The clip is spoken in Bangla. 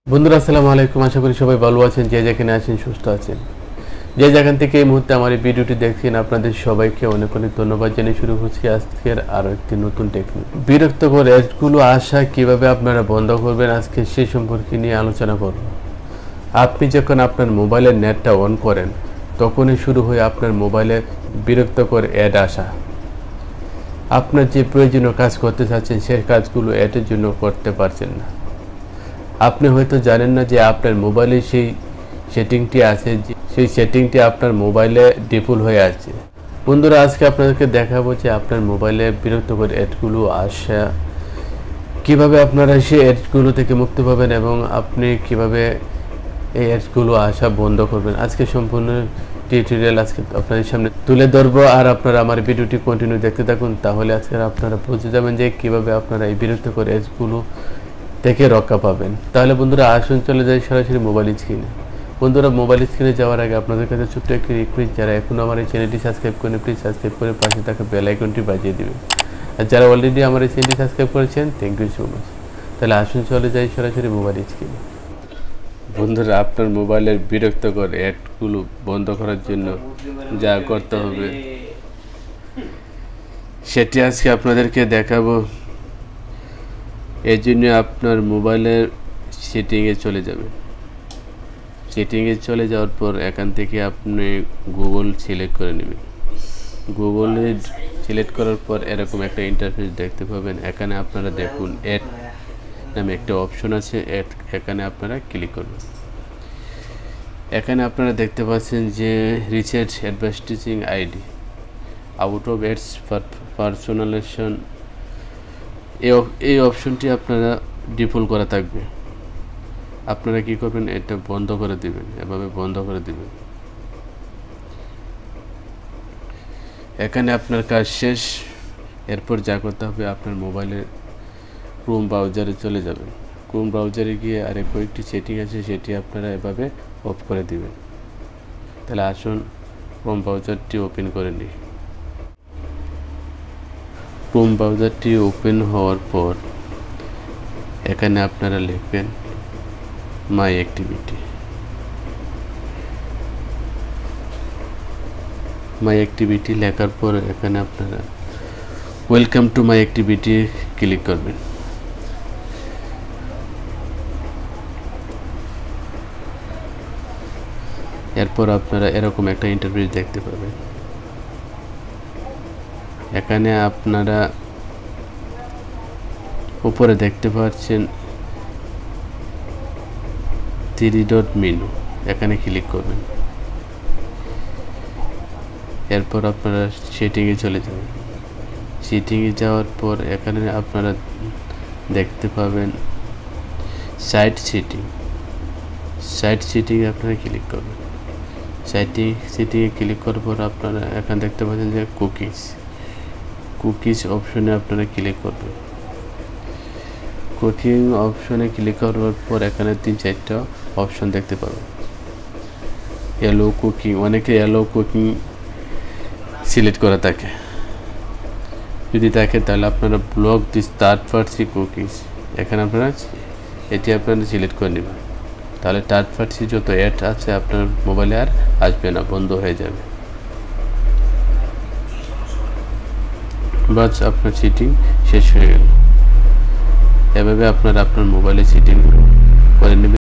বন্ধুরা আসসালামু আলাইকুম, আশা করি সবাই ভালো আছেন, যে যেখানে আছেন সুস্থ আছেন। যে যেখান থেকে এই মুহূর্তে আমার এই ভিডিওটি দেখছেন আপনাদের সবাইকে অনেক অনেক ধন্যবাদ জানিয়ে শুরু করছি আজকের আরও একটি নতুন টেকনিক। বিরক্তকর অ্যাডগুলো আসা কিভাবে আপনারা বন্ধ করবেন আজকে সেই সম্পর্কে নিয়ে আলোচনা করব। আপনি যখন আপনার মোবাইলের নেটটা অন করেন তখনই শুরু হয় আপনার মোবাইলে বিরক্তকর অ্যাড আসা। আপনার যে প্রয়োজনীয় কাজ করতে চাচ্ছেন সেই কাজগুলো অ্যাডের জন্য করতে পারছেন না। আপনি হয়তো জানেন না যে আপনার মোবাইলে সেই সেটিংটি আছে, সেই সেটিংটি আপনার মোবাইলে ডিফল্ট হয়ে আছে। বন্ধুরা আজকে আপনাদেরকে দেখাবো যে আপনার মোবাইলে বিরক্তকর অ্যাডগুলো আসা কিভাবে আপনারা সেই অ্যাডগুলো থেকে মুক্তি পাবেন এবং আপনি কিভাবে এই অ্যাডগুলো আসা বন্ধ করবেন। আজকে সম্পূর্ণ টিউটোরিয়াল আজকে আপনাদের সামনে তুলে ধরবো, আর আপনারা আমার ভিডিওটি কন্টিনিউ দেখতে থাকুন, তাহলে আজকে আপনারা বুঝে যাবেন যে কিভাবে আপনারা এই বিরক্তকর অ্যাডগুলো থেকে রক্ষা পাবেন। তাহলে বন্ধুরা আসুন চলে যাই সরাসরি মোবাইল স্ক্রিনে। বন্ধুরা মোবাইল স্ক্রিনে যাওয়ার আগে আপনাদের কাছে ছোট্ট একটি রিকোয়েস্ট, যারা এখনও আমার এই চ্যানেলটি সাবস্ক্রাইব করেন প্লিজ সাবস্ক্রাইব করে পাশে থাকা বেল আইকনটি বাজিয়ে দিবেন, আর যারা অলরেডি আমার এই চ্যানেলটি সাবস্ক্রাইব করেছেন থ্যাংক ইউ সো মাচ। তাহলে আসুন চলে যাই সরাসরি মোবাইল স্ক্রিনে। বন্ধুরা আপনার মোবাইলের বিরক্তকর অ্যাডগুলো বন্ধ করার জন্য যা করতে হবে সেটি আজকে আপনাদেরকে দেখাবো। এই জন্য আপনার মোবাইলের সেটিংয়ে চলে যাবেন। সেটিংয়ে চলে যাওয়ার পর এখান থেকে আপনি গুগল সিলেক্ট করে নেবেন। গুগলে সিলেক্ট করার পর এরকম একটা ইন্টারফেস দেখতে পাবেন। এখানে আপনারা দেখুন অ্যাড নামে একটা অপশন আছে, এখানে আপনারা ক্লিক করবেন। এখানে আপনারা দেখতে পাচ্ছেন যে reset advertising ID out of ads personalisation, এই অপশনটি আপনারা ডিফল্ট করা থাকবে। আপনারা কি করবেন, এটা বন্ধ করে দিবেন, এভাবে বন্ধ করে দিবেন। এখানে আপনার কাজ শেষ। এরপর যা করতে হবে আপনার মোবাইলের ক্রোম ব্রাউজারে চলে যাবেন। ক্রোম ব্রাউজারে গিয়ে আরে কয়েকটি সেটিং আছে সেটি আপনারা এভাবে অফ করে দিবেন। তাহলে আসুন ক্রোম ব্রাউজারটি ওপেন করে নিই। ক্রোম ব্রাউজারটি ওপেন হওয়ার পর এখানে আপনারা লিখবেন মাই অ্যাক্টিভিটি। মাই অ্যাক্টিভিটি লেখার পর এখানে আপনারা welcome to my activity click করবেন। এরপর আপনারা এরকম একটা ইন্টারফেস দেখতে পাবেন। এখানে আপনারা উপরে দেখতে পাচ্ছেন 3 ডট মেনু, এখানে ক্লিক করবেন। এরপর আপনারা সেটিংয়ে চলে যাবেন। সেটিংয়ে যাওয়ার পর এখানে আপনারা দেখতে পাবেন সাইট সেটিং। সাইট সেটিংয়ে আপনারা ক্লিক করবেন। সেটিংয়ে ক্লিক করার পর আপনারা এখানে দেখতে পাচ্ছেন যে কুকিজ অপশনে আপনারা ক্লিক করবেন। কুকিং অপশনে ক্লিক করার পর এখানে 3-4টা অপশন দেখতে পাবেন। অ্যালো কুকিং, অনেকে অ্যালো কুকিং সিলেক্ট করা থাকে, যদি থাকে তাহলে আপনারা block this third party cookies, এখানে আপনারা এটি আপনারা সিলেক্ট করে নেবেন। তাহলে থার্ড পার্টি যত অ্যাড আছে আপনার মোবাইলে আর আসবে না, বন্ধ হয়ে যাবে। বাস আপনার সেটিং শেষ হয়ে গেল। এভাবে আপনারা আপনার মোবাইলে সেটিং করে নেবেন।